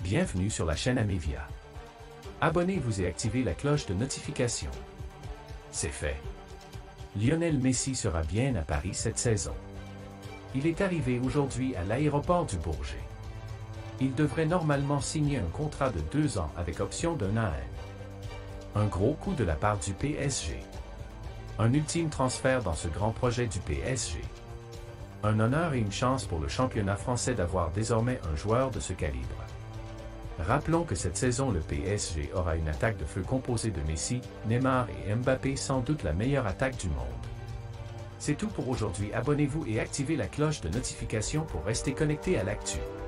Bienvenue sur la chaîne Amevia. Abonnez-vous et activez la cloche de notification. C'est fait. Lionel Messi sera bien à Paris cette saison. Il est arrivé aujourd'hui à l'aéroport du Bourget. Il devrait normalement signer un contrat de 2 ans avec option d'1 an. Un gros coup de la part du PSG. Un ultime transfert dans ce grand projet du PSG. Un honneur et une chance pour le championnat français d'avoir désormais un joueur de ce calibre. Rappelons que cette saison le PSG aura une attaque de feu composée de Messi, Neymar et Mbappé, sans doute la meilleure attaque du monde. C'est tout pour aujourd'hui, abonnez-vous et activez la cloche de notification pour rester connecté à l'actu.